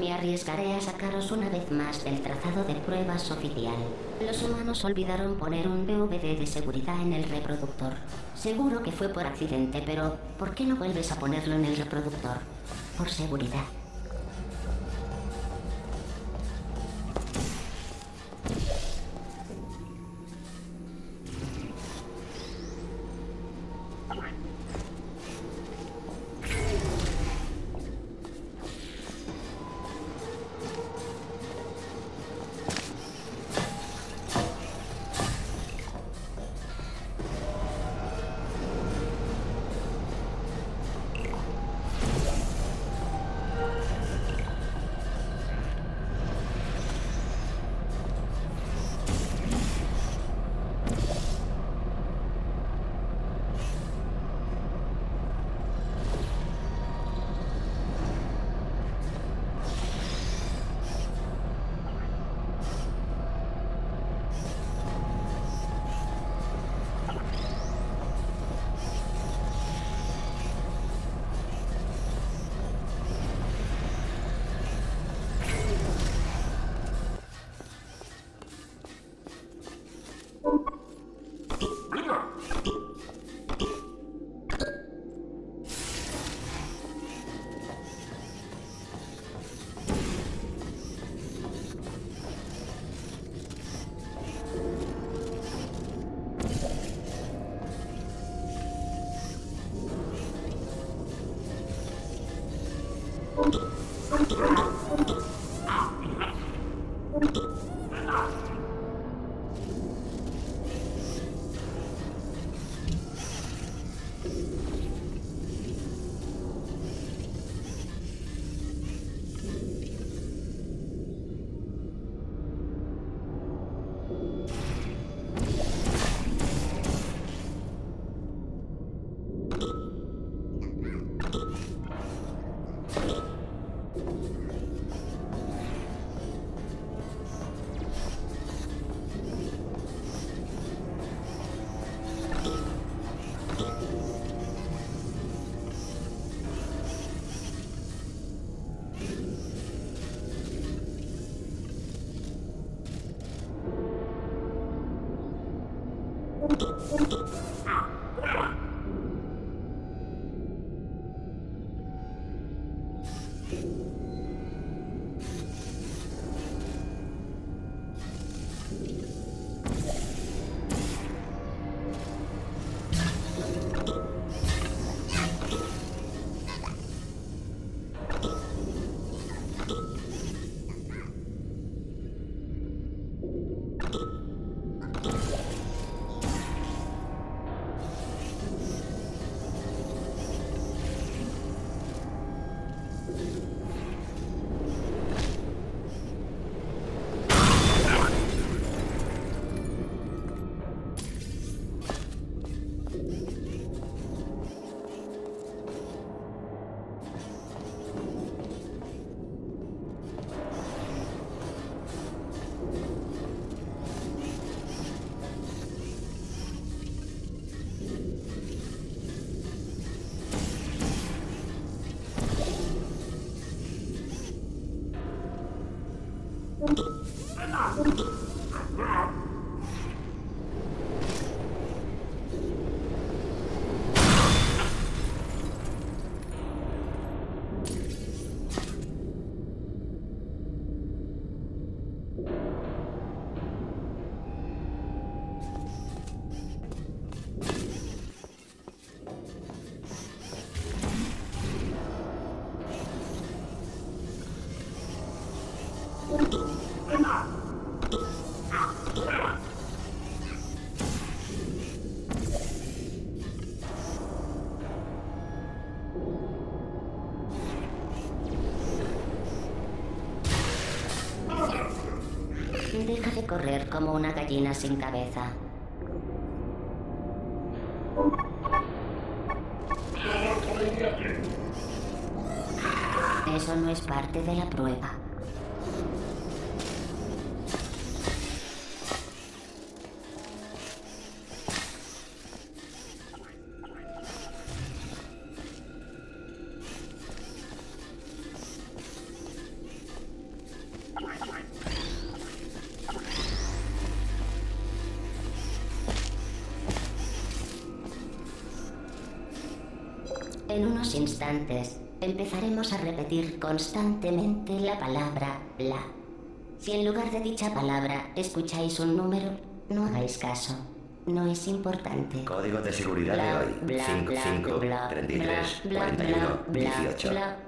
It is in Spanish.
Me arriesgaré a sacaros una vez más del trazado de pruebas oficial. Los humanos olvidaron poner un DVD de seguridad en el reproductor. Seguro que fue por accidente, pero ¿por qué no vuelves a ponerlo en el reproductor? Por seguridad. Deja de correr como una gallina sin cabeza. Eso no es parte de la prueba. En unos instantes empezaremos a repetir constantemente la palabra bla. Si en lugar de dicha palabra escucháis un número, no hagáis caso. No es importante. Código de seguridad de hoy. 55 33 41 18.